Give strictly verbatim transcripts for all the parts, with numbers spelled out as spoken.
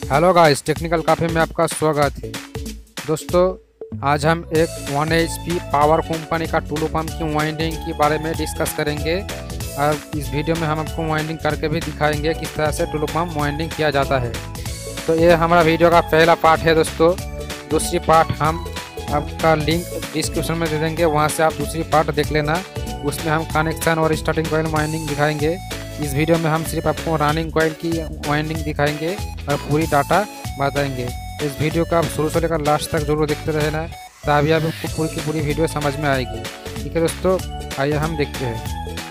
Hello guys, technical काफ़े में आपका स्वागत है। दोस्तों, आज हम एक one H P power company का टूलू पंप की वाइंडिंग के बारे में डिस्कस करेंगे और इस वीडियो में हम आपको वाइंडिंग करके भी दिखाएंगे किस तरह से टूलू पंप वाइंडिंग किया जाता है। तो ये हमारा वीडियो का पहला पार्ट है दोस्तों। दूसरी पार्ट हम आपका लिंक डिस्क्रिप्शन में दे देंगे, वहाँ से आप दूसरी पार्ट देख लेना। उसमें हम कनेक्शन और स्टार्टिंग कॉइल वाइंडिंग दिखाएंगे। इस वीडियो में हम सिर्फ आपको रनिंग कॉइल की वाइंडिंग दिखाएंगे और पूरी डाटा बताएंगे। इस वीडियो को आप शुरू से लेकर लास्ट तक जरूर देखते रहना, तभी आपको पूरी की पूरी वीडियो समझ में आएगी। ठीक है दोस्तों, आइए हम देखते हैं।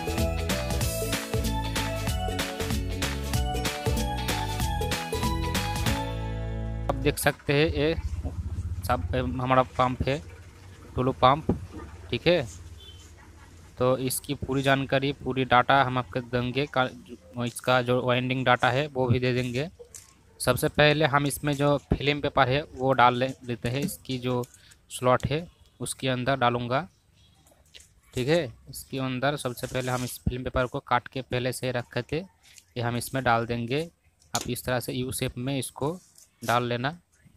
आप देख सकते हैं ये सब हमारा पंप है, टूलू पंप। ठीक है, तो इसकी पूरी जानकारी, पूरी डाटा हम आपको देंगे। इसका जो वाइंडिंग डाटा है वो भी दे देंगे। सबसे पहले हम इसमें जो फिल्म पेपर है वो डाल लेते हैं। इसकी जो स्लॉट है उसके अंदर डालूंगा। ठीक है, इसके अंदर सबसे पहले हम इस फिल्म पेपर को काट के पहले से रखे थे, ये हम इसमें डाल देंगे। आप इस तरह से यू शेप में इसको डाल लेना।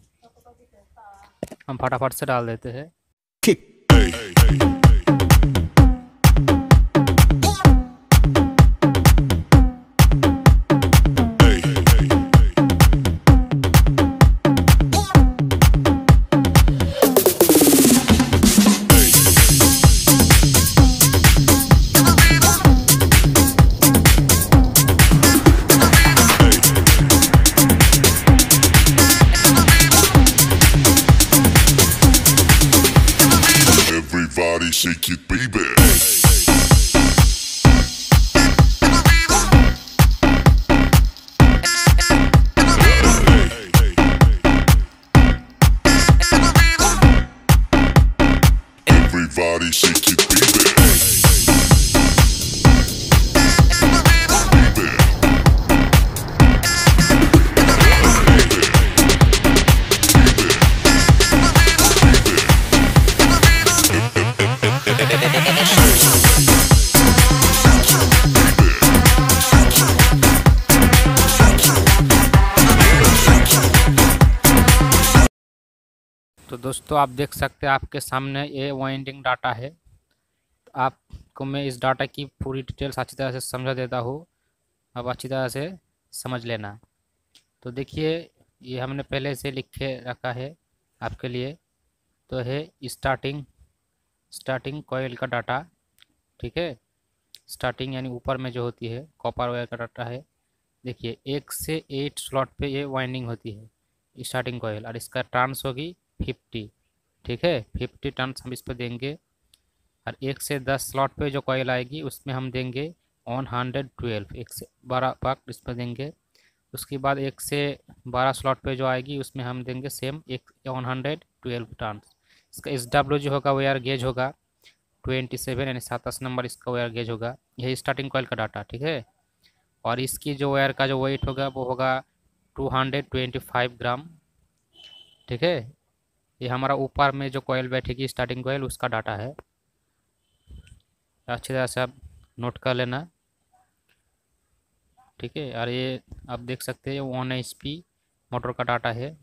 हम फटाफट से डाल देते हैं। Everybody shake it, baby. Everybody shake it, baby. तो दोस्तों, आप देख सकते हैं आपके सामने ये वाइंडिंग डाटा है। आपको मैं इस डाटा की पूरी डिटेल्स अच्छी तरह से समझा देता हूँ, अब अच्छी तरह से समझ लेना। तो देखिए, ये हमने पहले से लिख के रखा है आपके लिए। तो है स्टार्टिंग स्टार्टिंग कॉइल का डाटा। ठीक है, स्टार्टिंग यानी ऊपर में जो होती है कॉपर वायर का डाटा है। देखिए, एक से एट स्लॉट पे ये वाइंडिंग होती है स्टार्टिंग कॉइल, और इसका टर्न्स होगी फिफ्टी। ठीक है, फिफ्टी टर्न्स हम इस पर देंगे। और एक से दस स्लॉट पे जो कॉइल आएगी उसमें हम देंगे वन हंड्रेड ट्वेल्व, एक से बारह पाक इस पर देंगे। उसके बाद एक से बारह स्लॉट पे जो आएगी उसमें हम देंगे सेम एक वन हंड्रेड ट्वेल्व टर्न्स। इसका एस डब्ल्यू जो होगा वेयर गेज होगा ट्वेंटी सेवन, यानी सत्ताईस नंबर इसका वेयर गेज होगा। यही स्टार्टिंग कॉइल का डाटा। ठीक है, और इसकी जो वायर का जो वेट होगा वो होगा two hundred twenty five gram. ठीक है, ये हमारा ऊपर में जो कॉइल बैठेगी स्टार्टिंग कॉइल उसका डाटा है। अच्छी तरह से आप नोट कर लेना। ठीक है, और ये आप देख सकते हैं वन एच पी मोटर का डाटा है,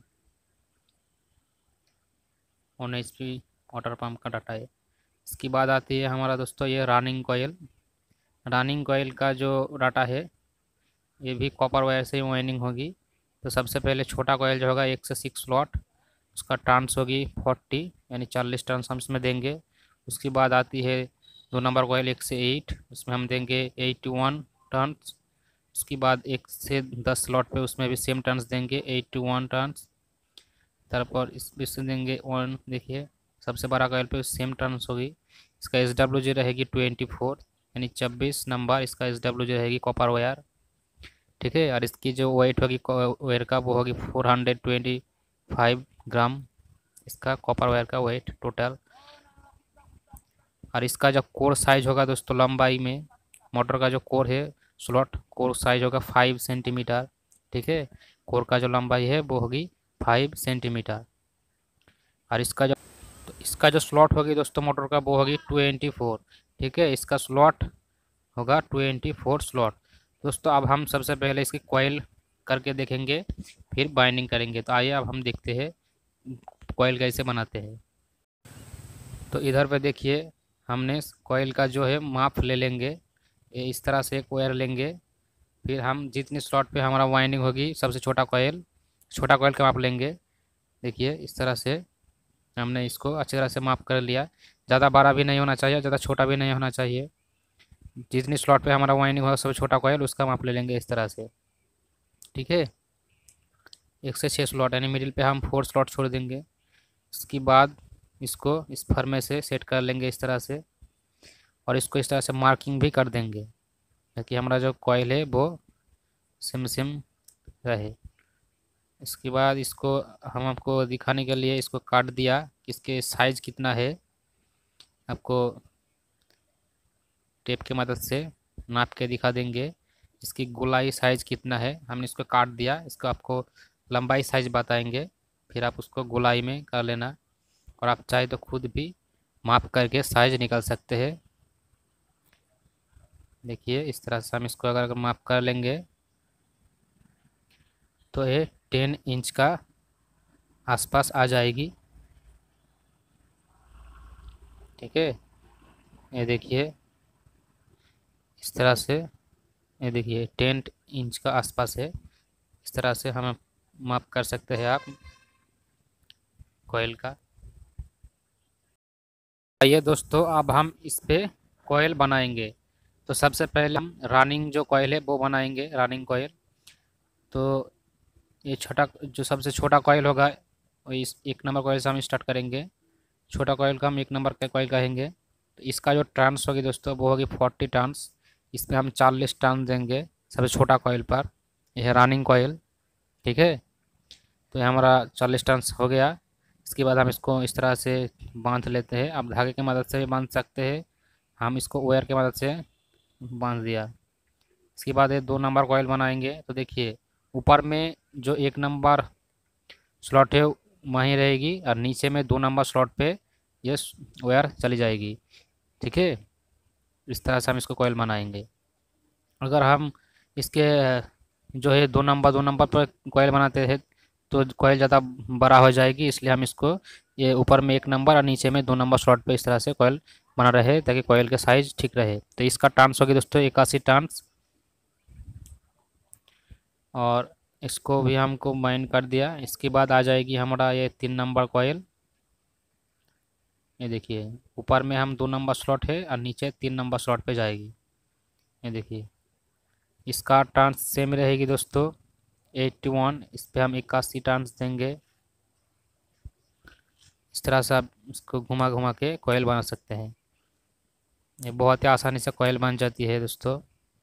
one H P water pump का डाटा है। इसके बाद आती है हमारा दोस्तों ये रनिंग कॉइल। रनिंग कॉइल का जो डाटा है ये भी कॉपर वायर से ही वाइंडिंग होगी। तो सबसे पहले छोटा कॉइल जो होगा एक से सिक्स स्लॉट, उसका टर्न्स होगी फोर्टी, यानी चालीस टर्न्स हम इसमें देंगे। उसके बाद आती है दो नंबर कॉइल एक से एट, उसमें हम देंगे एट्टी वन टर्न्स। उसके बाद एक से दस स्लॉट पे उसमें भी सेम टर्न्स देंगे एट्टी वन टर्न्स। तारपर इस इससे देंगे वन। देखिए, सबसे बड़ा कॉइल पे सेम टर्न्स होगी। इसका एस डब्ल्यू जी रहेगी ट्वेंटी फोर, यानी चौबीस नंबर इसका एस डब्ल्यू जी रहेगी कॉपर वायर। ठीक है, और इसकी जो वेट होगी वायर का वो होगी four hundred twenty five gram इसका कॉपर वायर का वेट टोटल। और इसका जो कोर साइज होगा दोस्तों, लंबाई में मोटर का जो कोर है स्लॉट कोर साइज होगा फाइव सेंटीमीटर। ठीक है, कोर का जो लंबाई है वो होगी फाइव सेंटीमीटर। और इसका जो तो इसका जो स्लॉट होगी दोस्तों मोटर का वो होगी ट्वेंटी फोर। ठीक है, इसका स्लॉट होगा ट्वेंटी फोर स्लॉट। दोस्तों अब हम सबसे पहले इसकी कॉइल करके देखेंगे, फिर बाइंडिंग करेंगे। तो आइए अब हम देखते हैं कॉइल कैसे बनाते हैं। तो इधर पे देखिए, हमने कॉइल का जो है माप ले लेंगे। ये इस तरह से एक वायर लेंगे, फिर हम जितनी स्लॉट पे हमारा वाइंडिंग होगी, सबसे छोटा कॉइल छोटा कॉइल का माप लेंगे। देखिए इस तरह से हमने इसको अच्छी तरह से माप कर लिया। ज़्यादा बड़ा भी नहीं होना चाहिए, ज़्यादा छोटा भी नहीं होना चाहिए। जितनी स्लॉट पे हमारा वाइंडिंग होगा सबसे छोटा कॉइल, उसका माप ले लेंगे इस तरह से। ठीक है, एक से छः स्लॉट यानी मिडिल पे हम फोर स्लॉट छोड़ देंगे। इसके बाद इसको इस फर्मे से सेट कर लेंगे इस तरह से, और इसको इस तरह से मार्किंग भी कर देंगे ताकि हमारा जो कॉइल है वो सिम सिम रहे। इसके बाद इसको हम आपको दिखाने के लिए इसको काट दिया कि इसके साइज़ कितना है। आपको टेप की मदद से नाप के दिखा देंगे इसकी गोलाई साइज़ कितना है। हमने इसको काट दिया, इसको आपको लंबाई साइज़ बताएंगे, फिर आप उसको गोलाई में कर लेना, और आप चाहे तो खुद भी माप करके साइज़ निकाल सकते हैं। देखिए इस तरह से हम इसको अगर माप कर लेंगे तो ये टेन इंच का आसपास आ जाएगी। ठीक है, ये देखिए इस तरह से, ये देखिए टेन इंच का आसपास है। इस तरह से हम माप कर सकते हैं आप कॉइल का। आइए दोस्तों, अब हम इस पे कॉइल बनाएंगे। तो सबसे पहले हम रनिंग जो कॉइल है वो बनाएंगे, रनिंग कॉइल। तो ये छोटा जो सबसे छोटा कॉइल होगा, वो इस एक नंबर कॉइल से हम स्टार्ट करेंगे। छोटा कॉइल का हम एक नंबर का कॉइल कहेंगे। तो इसका जो टर्न्स होगी दोस्तों वो होगी फोर्टी टर्न्स। इसमें हम चालीस टर्न देंगे सबसे छोटा कॉइल पर। यह है रनिंग कॉइल। ठीक है, तो ये हमारा चालीस टर्न्स हो गया। इसके बाद हम इसको इस तरह से बांध लेते हैं। आप धागे की मदद से भी बांध सकते हैं, हम इसको वायर की मदद से बांध दिया। इसके बाद ये दो नंबर कॉइल बनाएंगे। तो देखिए ऊपर में जो एक नंबर स्लॉट है वहीं रहेगी, और नीचे में दो नंबर स्लॉट पे ये वायर चली जाएगी। ठीक है, इस तरह से हम इसको कॉइल बनाएंगे। अगर हम इसके जो है दो नंबर दो नंबर पर कॉइल बनाते हैं तो कॉइल ज़्यादा बड़ा हो जाएगी, इसलिए हम इसको ये ऊपर में एक नंबर और नीचे में दो नंबर स्लॉट पे इस तरह से कॉइल बना रहे ताकि कॉइल का साइज़ ठीक रहे। तो इसका टर्न्स होगी दोस्तों इक्यासी टर्न्स, और इसको भी हमको माइंड कर दिया। इसके बाद आ जाएगी हमारा ये तीन नंबर कॉइल। ये देखिए ऊपर में हम दो नंबर स्लॉट है और नीचे तीन नंबर स्लॉट पे जाएगी। ये देखिए इसका टर्न्स सेम रहेगी दोस्तों एट्टी वन। इस पर हम इक्यासी टर्न्स देंगे। इस तरह से आप इसको घुमा घुमा के कॉइल बना सकते हैं। ये बहुत ही आसानी से कॉइल बन जाती है दोस्तों।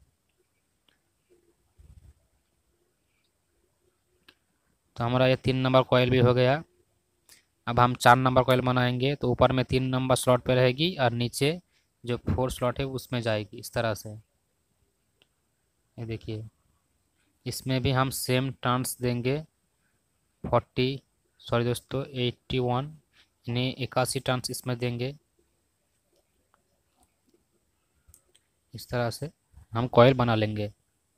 तो हमारा ये तीन नंबर कॉइल भी हो गया। अब हम चार नंबर कॉइल बनाएंगे। तो ऊपर में तीन नंबर स्लॉट पे रहेगी और नीचे जो फोर स्लॉट है उसमें जाएगी इस तरह से। ये देखिए इसमें भी हम सेम टर्न्स देंगे फोर्टी सॉरी दोस्तों एट्टी वन, यानी इक्यासी टर्न्स इसमें देंगे। इस तरह से हम कॉइल बना लेंगे।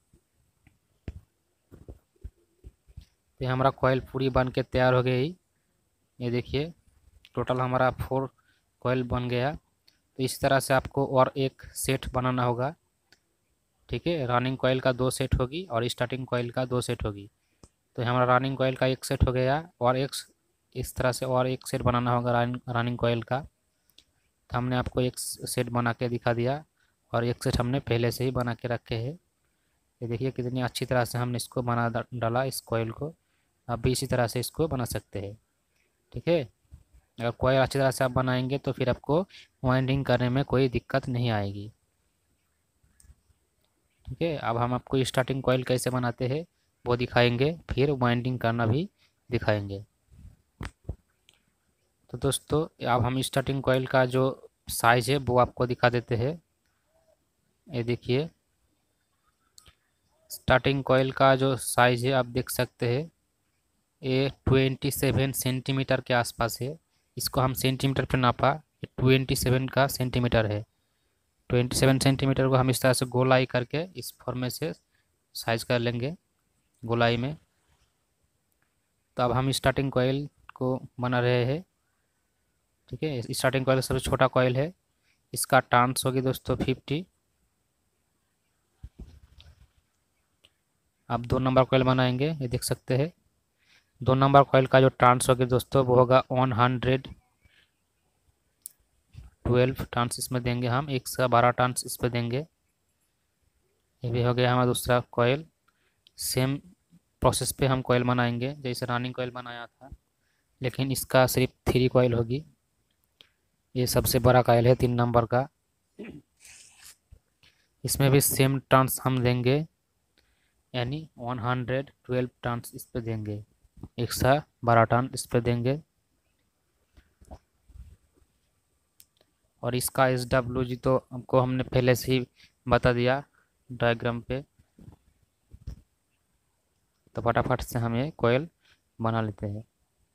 तो हमारा कॉइल पूरी बन के तैयार हो गई। ये देखिए टोटल हमारा फोर कॉइल बन गया। तो इस तरह से आपको और एक सेट बनाना होगा। ठीक है, रनिंग कॉइल का दो सेट होगी और स्टार्टिंग कॉइल का दो सेट होगी। तो हमारा रनिंग कॉइल का एक सेट हो गया, और एक इस तरह से और एक सेट बनाना होगा रनिंग कॉइल का। तो हमने आपको एक सेट बना के दिखा दिया, और एक सेट हमने पहले से ही बना के रखे हैं। ये देखिए कितनी अच्छी तरह से हमने इसको बना डाला इस कॉइल को। आप भी इसी तरह से इसको बना सकते हैं। ठीक है, अगर कॉइल अच्छी तरह से आप बनाएंगे तो फिर आपको वाइंडिंग करने में कोई दिक्कत नहीं आएगी। ठीक है, अब हम आपको स्टार्टिंग कॉइल कैसे बनाते हैं वो दिखाएंगे, फिर वाइंडिंग करना भी दिखाएंगे। तो दोस्तों अब हम स्टार्टिंग कॉइल का जो साइज़ है वो आपको दिखा देते हैं। ये देखिए स्टार्टिंग कॉइल का जो साइज़ है आप देख सकते हैं, ये ट्वेंटी सेवन सेंटीमीटर के आसपास है। इसको हम सेंटीमीटर पे नापा, ये ट्वेंटी सेवन का सेंटीमीटर है। ट्वेंटी सेवन सेंटीमीटर को हम इस तरह से गोलाई करके इस फॉर्मेट से साइज कर लेंगे गोलाई में। तो अब हम स्टार्टिंग कॉइल को बना रहे हैं। ठीक है, स्टार्टिंग कॉइल सबसे छोटा कॉइल है, इसका टर्न्स होगी दोस्तों फिफ्टी। अब दो नंबर कॉइल बनाएंगे, ये देख सकते हैं। दो नंबर कॉइल का जो टर्न्स होगी दोस्तों वो होगा वन हंड्रेड ट्वेल्व टर्न्स इसमें देंगे हम, एक सौ बारह टर्न्स इस पर देंगे। ये भी हो गया हमारा दूसरा कॉइल। सेम प्रोसेस पे हम कॉइल बनाएंगे जैसे रनिंग कॉइल बनाया था, लेकिन इसका सिर्फ थ्री कॉइल होगी। ये सबसे बड़ा कॉइल है तीन नंबर का, इसमें भी सेम टर्न्स हम देंगे, यानी वन हंड्रेड ट्वेल्व टर्न्स इस पे देंगे, एक सौ बारह टर्न इस पे देंगे। और इसका एस डब्ल्यू जी तो हमको हमने पहले से ही बता दिया डायग्राम पे, तो फटाफट से हम ये कोयल बना लेते हैं।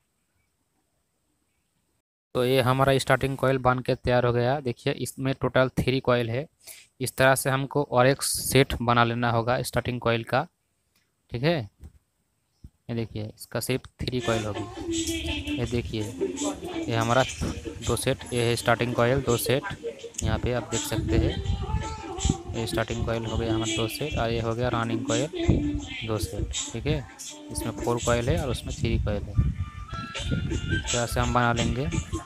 तो ये हमारा स्टार्टिंग कॉइल बन के तैयार हो गया। देखिए इसमें टोटल थ्री कॉइल है, इस तरह से हमको और एक सेट बना लेना होगा स्टार्टिंग कॉइल का। ठीक है, ये देखिए इसका सिर्फ थ्री कॉइल होगी। ये देखिए ये हमारा दो सेट, ये है स्टार्टिंग कॉइल दो सेट, यहाँ पे आप देख सकते हैं। ये स्टार्टिंग कॉइल हो गया हमारा दो सेट, और ये हो गया रनिंग कॉइल दो सेट। ठीक है, इसमें फोर कॉइल है और उसमें थ्री कॉइल है, इस तरह से हम बना लेंगे।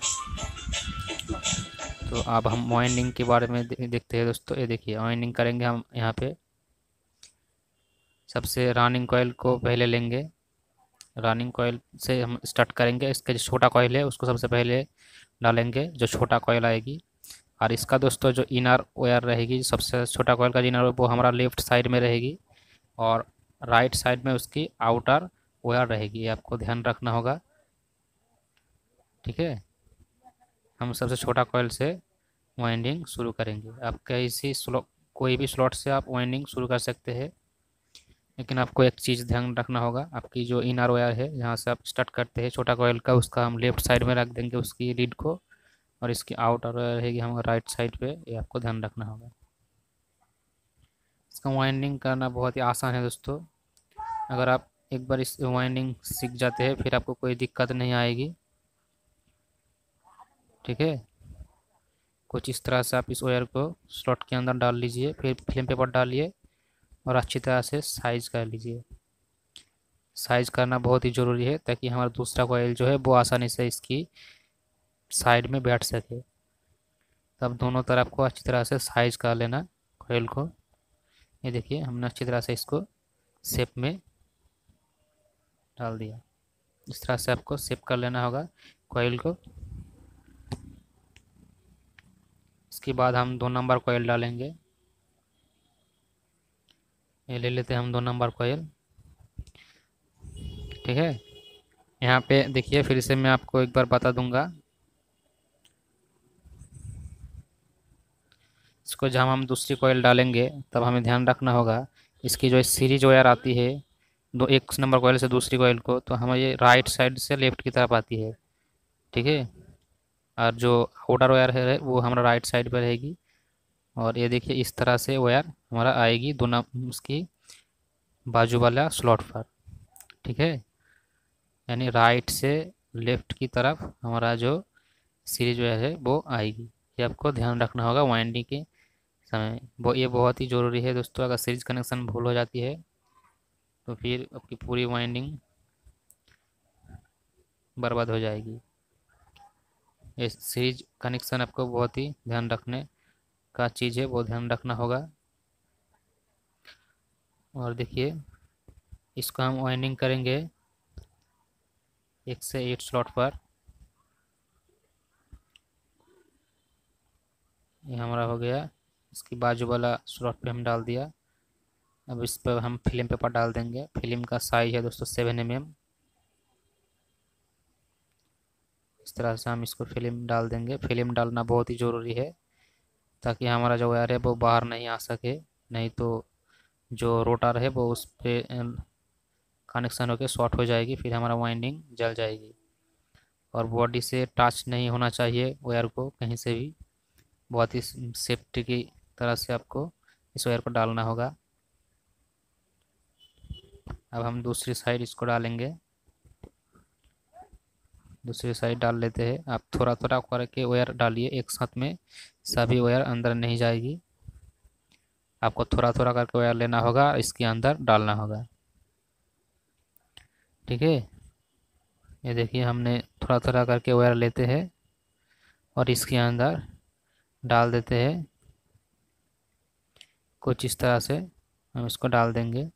तो अब हम वाइंडिंग के बारे में देखते हैं दोस्तों। ये देखिए वाइंडिंग करेंगे हम यहाँ पे। सबसे रनिंग कॉइल को पहले लेंगे, रनिंग कॉइल से हम स्टार्ट करेंगे। इसका जो छोटा कॉइल है उसको सबसे पहले डालेंगे, जो छोटा कॉइल आएगी। और इसका दोस्तों जो इनर वायर रहेगी, सबसे छोटा कॉइल का इनर वो हमारा लेफ्ट साइड में रहेगी, और राइट साइड में उसकी आउटर वायर रहेगी, ये आपको ध्यान रखना होगा। ठीक है, हम सबसे छोटा कॉइल से वाइंडिंग शुरू करेंगे। आप किसी स्लॉट, कोई भी स्लॉट से आप वाइंडिंग शुरू कर सकते हैं, लेकिन आपको एक चीज़ ध्यान रखना होगा, आपकी जो इनर वायर है जहाँ से आप स्टार्ट करते हैं छोटा कॉइल का, उसका हम लेफ्ट साइड में रख देंगे उसकी लीड को, और इसकी आउटर वायर रहेगी हम राइट साइड पे, ये आपको ध्यान रखना होगा। इसका वाइंडिंग करना बहुत ही आसान है दोस्तों। अगर आप एक बार इस वाइंडिंग सीख जाते हैं फिर आपको कोई दिक्कत नहीं आएगी। ठीक है, कुछ इस तरह से आप इस वायर को स्लॉट के अंदर डाल लीजिए, फिर फिल्म पेपर डालिए और अच्छी तरह से साइज कर लीजिए। साइज करना बहुत ही ज़रूरी है ताकि हमारा दूसरा कॉइल जो है वो आसानी से इसकी साइड में बैठ सके। तब दोनों तरफ को अच्छी तरह से साइज कर लेना कॉइल को। ये देखिए हमने अच्छी तरह से इसको शेप में डाल दिया, इस तरह से आपको शेप कर लेना होगा कॉइल को। इसके बाद हम दो नंबर कॉइल डालेंगे, ये ले लेते हैं हम दो नंबर कॉइल। ठीक है, यहाँ पे देखिए फिर से मैं आपको एक बार बता दूंगा, इसको जब हम दूसरी कॉइल डालेंगे तब हमें ध्यान रखना होगा, इसकी जो सीरीज वायर आती है दो एक नंबर कॉइल से दूसरी कॉइल को, तो हमें ये राइट साइड से लेफ्ट की तरफ आती है। ठीक है, और जो आउटर वायर है वो हमारा राइट साइड पर रहेगी, और ये देखिए इस तरह से वायर हमारा आएगी दोनों उसकी बाजू वाला स्लॉट पर। ठीक है, यानी राइट से लेफ्ट की तरफ हमारा जो सीरीज वायर है वो आएगी, ये आपको ध्यान रखना होगा वाइंडिंग के समय। वो ये बहुत ही ज़रूरी है दोस्तों, अगर सीरीज कनेक्शन भूल हो जाती है तो फिर आपकी पूरी वाइंडिंग बर्बाद हो जाएगी। ये सीरीज कनेक्शन आपको बहुत ही ध्यान रखने का चीज़ है, वो ध्यान रखना होगा। और देखिए इसको हम वाइंडिंग करेंगे एक से एट स्लॉट पर। ये हमारा हो गया, इसकी बाजू वाला स्लॉट पे हम डाल दिया। अब इस पर हम फिल्म पेपर डाल देंगे। फिल्म का साइज है दोस्तों सेवन एम एम। इस तरह से हम इसको फिल्म डाल देंगे। फिल्म डालना बहुत ही ज़रूरी है ताकि हमारा जो वायर है वो बाहर नहीं आ सके, नहीं तो जो रोटर है वो उस पर कनेक्शन होकर शॉर्ट हो जाएगी, फिर हमारा वाइंडिंग जल जाएगी। और बॉडी से टच नहीं होना चाहिए वायर को कहीं से भी, बहुत ही सेफ्टी की तरह से आपको इस वायर को डालना होगा। अब हम दूसरी साइड इसको डालेंगे। दूसरी साइड डाल लेते हैं। आप थोड़ा थोड़ा करके वायर डालिए, एक साथ में सभी वायर अंदर नहीं जाएगी। आपको थोड़ा थोड़ा करके वायर लेना होगा, इसके अंदर डालना होगा। ठीक है, ये देखिए हमने थोड़ा थोड़ा करके वायर लेते हैं और इसके अंदर डाल देते हैं। कुछ इस तरह से हम इसको डाल देंगे।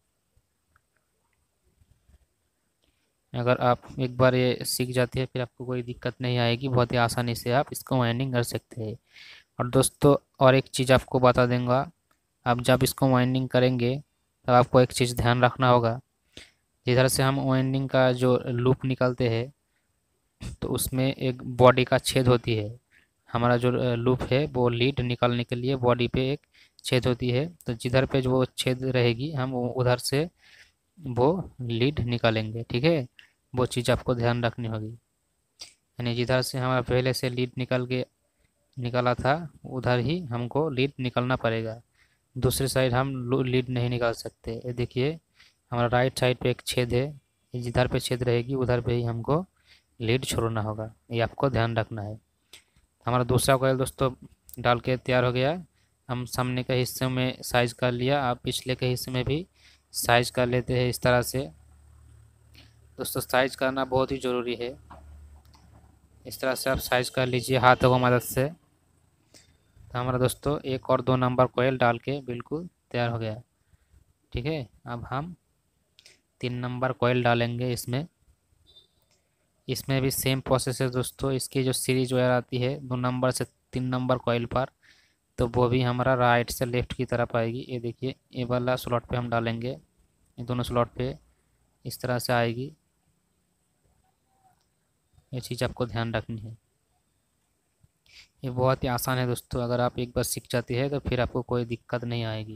अगर आप एक बार ये सीख जाती है फिर आपको कोई दिक्कत नहीं आएगी, बहुत ही आसानी से आप इसको वाइंडिंग कर सकते हैं। और दोस्तों और एक चीज़ आपको बता दूंगा, आप जब इसको वाइंडिंग करेंगे तब आपको एक चीज़ ध्यान रखना होगा। जिधर से हम वाइंडिंग का जो लूप निकालते हैं तो उसमें एक बॉडी का छेद होती है। हमारा जो लूप है वो लीड निकालने के लिए बॉडी पे एक छेद होती है, तो जिधर पे जो वो छेद रहेगी हम उधर से वो लीड निकालेंगे। ठीक है, वो चीज़ आपको ध्यान रखनी होगी। यानी जिधर से हमारा पहले से लीड निकल के निकाला था उधर ही हमको लीड निकालना पड़ेगा। दूसरी साइड हम लीड नहीं निकाल सकते। ये देखिए हमारा राइट साइड पे एक छेद है, जिधर पे छेद रहेगी उधर पे ही हमको लीड छोड़ना होगा, ये आपको ध्यान रखना है। हमारा दूसरा कॉइल दोस्तों डाल के तैयार हो गया। हम सामने के हिस्से में साइज कर लिया, आप पिछले के हिस्से में भी साइज कर लेते हैं इस तरह से। दोस्तों साइज करना बहुत ही ज़रूरी है, इस तरह से आप साइज कर लीजिए हाथों की मदद से। तो हमारा दोस्तों एक और दो नंबर कॉइल डाल के बिल्कुल तैयार हो गया। ठीक है, अब हम तीन नंबर कॉइल डालेंगे इसमें। इसमें भी सेम प्रोसेस है दोस्तों। इसकी जो सीरीज वायर आती है दो नंबर से तीन नंबर कॉइल पर, तो वो भी हमारा राइट से लेफ्ट की तरफ आएगी। ये देखिए ये वाला स्लॉट पे हम डालेंगे, ये दोनों स्लॉट पे इस तरह से आएगी। ये चीज़ आपको ध्यान रखनी है। ये बहुत ही आसान है दोस्तों, अगर आप एक बार सीख जाती है तो फिर आपको कोई दिक्कत नहीं आएगी।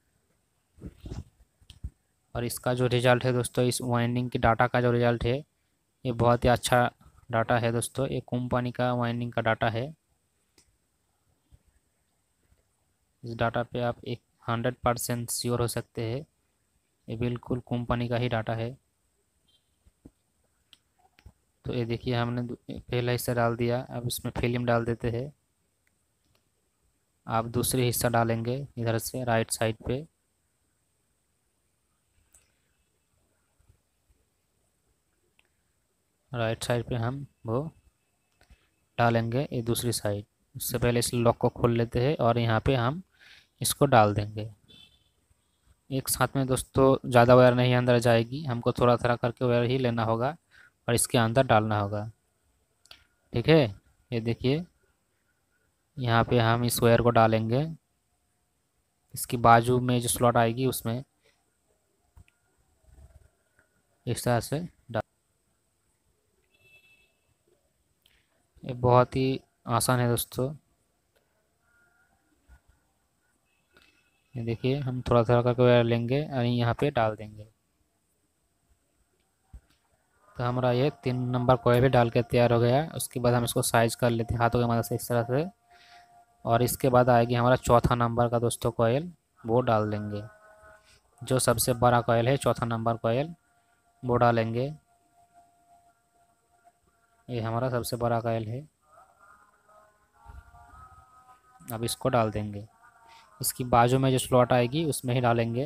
और इसका जो रिज़ल्ट है दोस्तों, इस वाइंडिंग की डाटा का जो रिज़ल्ट है ये बहुत ही अच्छा डाटा है दोस्तों। ये कंपनी का वाइंडिंग का डाटा है। इस डाटा पे आप एक हंड्रेड परसेंट श्योर हो सकते हैं, ये बिल्कुल कंपनी का ही डाटा है। तो ये देखिए हमने पहला हिस्सा डाल दिया, अब इसमें फिल्म डाल देते हैं। आप दूसरी हिस्सा डालेंगे इधर से राइट साइड पे। राइट साइड पे हम वो डालेंगे ये दूसरी साइड। उससे पहले इस लॉक को खोल लेते हैं और यहाँ पे हम इसको डाल देंगे एक साथ में। दोस्तों ज़्यादा वायर नहीं अंदर जाएगी, हमको थोड़ा थोड़ा करके वायर ही लेना होगा और इसके अंदर डालना होगा। ठीक है, ये देखिए यहाँ पे हम इस वायर को डालेंगे, इसकी बाजू में जो स्लॉट आएगी उसमें इस तरह से डाल। ये बहुत ही आसान है दोस्तों। ये देखिए हम थोड़ा थोड़ा करके वायर लेंगे और यहाँ पे डाल देंगे। तो हमारा ये तीन नंबर कॉइल भी डाल के तैयार हो गया। उसके बाद हम इसको साइज कर लेते हैं हाथों की मदद से इस तरह से। और इसके बाद आएगी हमारा चौथा नंबर का दोस्तों कॉइल, वो डाल देंगे। जो सबसे बड़ा कॉइल है चौथा नंबर कॉइल वो डालेंगे। ये हमारा सबसे बड़ा कॉइल है, अब इसको डाल देंगे। इसकी बाजू में जो स्लॉट आएगी उसमें ही डालेंगे।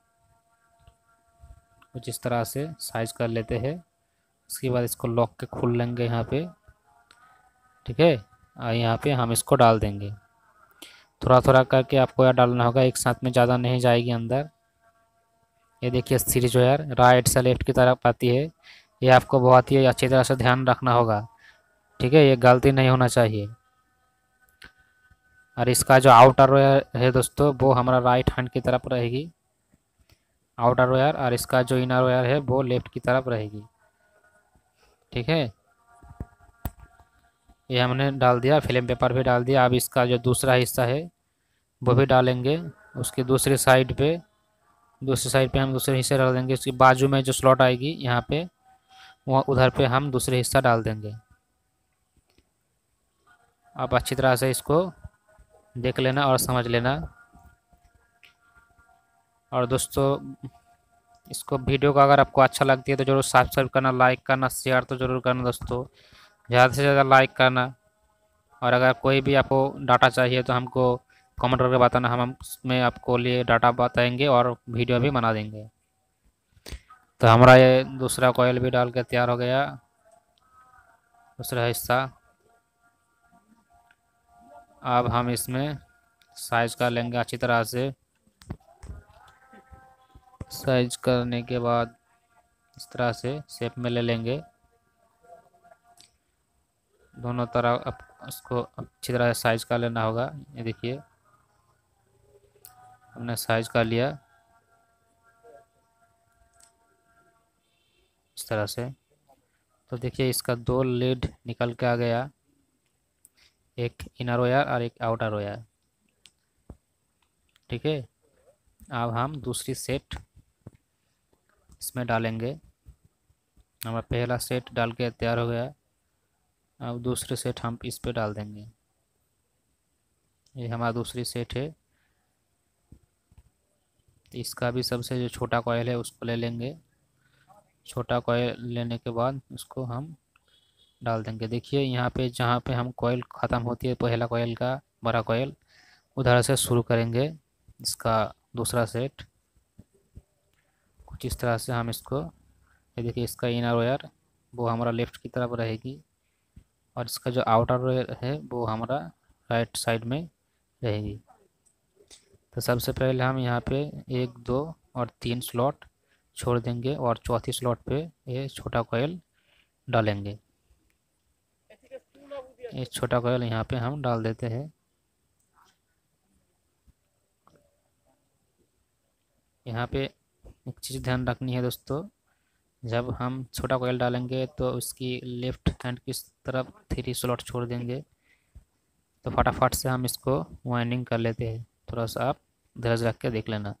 कुछ इस तरह से साइज कर लेते हैं। उसके बाद इसको लॉक के खोल लेंगे यहाँ पे। ठीक है, और यहाँ पे हम इसको डाल देंगे। थोड़ा थोड़ा करके आपको यार डालना होगा, एक साथ में ज़्यादा नहीं जाएगी अंदर। ये देखिए सीरीज वायर राइट से लेफ्ट की तरफ आती है, ये आपको बहुत ही अच्छी तरह से ध्यान रखना होगा। ठीक है, ये गलती नहीं होना चाहिए। और इसका जो आउटर वायर है दोस्तों वो हमारा राइट हैंड की तरफ रहेगी आउटर वायर, और इसका जो इनर वायर है वो लेफ्ट की तरफ रहेगी। ठीक है, ये हमने डाल दिया, फिल्म पेपर भी डाल दिया। अब इसका जो दूसरा हिस्सा है वो भी डालेंगे। उसकी दूसरी साइड पे दूसरी साइड पे हम दूसरे हिस्से डाल देंगे। उसकी बाजू में जो स्लॉट आएगी यहाँ पे वहाँ उधर पे हम दूसरे हिस्सा डाल देंगे। आप अच्छी तरह से इसको देख लेना और समझ लेना। और दोस्तों इसको वीडियो को अगर आपको अच्छा लगती है तो ज़रूर सब्सक्राइब करना, लाइक करना, शेयर तो ज़रूर करना दोस्तों। ज़्यादा से ज़्यादा लाइक करना, और अगर कोई भी आपको डाटा चाहिए तो हमको कमेंट करके बताना, हम उसमें आपको लिए डाटा बताएंगे और वीडियो भी बना देंगे। तो हमारा ये दूसरा कॉयल भी डाल के तैयार हो गया, दूसरा हिस्सा। अब हम इसमें साइज कर लेंगे अच्छी तरह से। साइज करने के बाद इस तरह से शेप में ले लेंगे दोनों तरफ। अब उसको अच्छी तरह से साइज कर लेना होगा। ये देखिए हमने साइज कर लिया इस तरह से। तो देखिए इसका दो लीड निकल के आ गया, एक इनर वायर और एक आउटर वायर। ठीक है, अब हम दूसरी सेट इसमें डालेंगे। हमारा पहला सेट डाल के तैयार हो गया। अब दूसरी सेट हम इस पे डाल देंगे। ये हमारा दूसरी सेट है। इसका भी सबसे जो छोटा कॉयल है उसको ले लेंगे। छोटा कॉयल लेने के बाद उसको हम डाल देंगे। देखिए यहाँ पे जहाँ पे हम कॉयल ख़त्म होती है पहला कॉयल का बड़ा कॉयल, उधर से शुरू करेंगे इसका दूसरा सेट। कुछ इस तरह से हम इसको, ये देखिए इसका इनर वायर वो हमारा लेफ़्ट की तरफ रहेगी और इसका जो आउटर वायर है वो हमारा राइट साइड में रहेगी। तो सबसे पहले हम यहाँ पे एक दो और तीन स्लॉट छोड़ देंगे और चौथी स्लॉट पे ये छोटा कॉयल डालेंगे। ये छोटा कॉयल यहाँ पे हम डाल देते हैं। यहाँ पे एक चीज़ ध्यान रखनी है दोस्तों, जब हम छोटा कॉयल डालेंगे तो उसकी लेफ़्ट हैंड की तरफ थ्री स्लॉट छोड़ देंगे। तो फटाफट से हम इसको वाइंडिंग कर लेते हैं। थोड़ा सा आप धैर्य रख के देख लेना।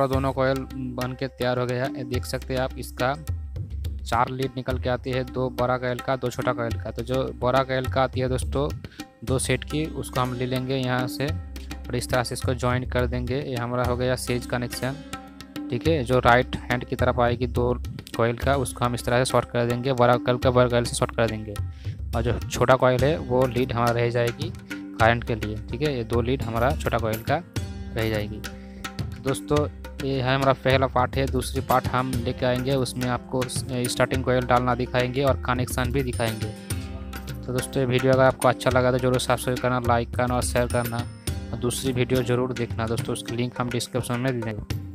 हमारा दोनों कॉयल बन के तैयार हो गया है। देख सकते हैं आप, इसका चार लीड निकल के आती है, दो बड़ा कॉयल का, दो छोटा कॉयल का। तो जो बड़ा कॉयल का आती है दोस्तों दो सेट की, उसको हम ले लेंगे यहाँ से और इस तरह से इसको ज्वाइन कर देंगे। ये हमारा हो गया सीरीज कनेक्शन, ठीक है। जो राइट हैंड की तरफ आएगी दो कॉयल का, उसको हम इस तरह से शॉर्ट कर देंगे, बड़ा कॉयल का बड़ा कॉयल से शॉर्ट कर देंगे। और जो छोटा कॉयल है वो लीड हमारा रह जाएगी करंट के लिए, ठीक है। ये दो लीड हमारा छोटा कॉयल का रह जाएगी। तो दोस्तों ये है हमारा पहला पार्ट है। दूसरी पार्ट हम लेके आएंगे, उसमें आपको स्टार्टिंग कॉयल डालना दिखाएंगे और कनेक्शन भी दिखाएंगे। तो दोस्तों ये वीडियो अगर आपको अच्छा लगा तो जरूर सब्सक्राइब करना, लाइक करना और शेयर करना, और दूसरी वीडियो ज़रूर देखना दोस्तों। उसकी लिंक हम डिस्क्रिप्शन में दे देंगे।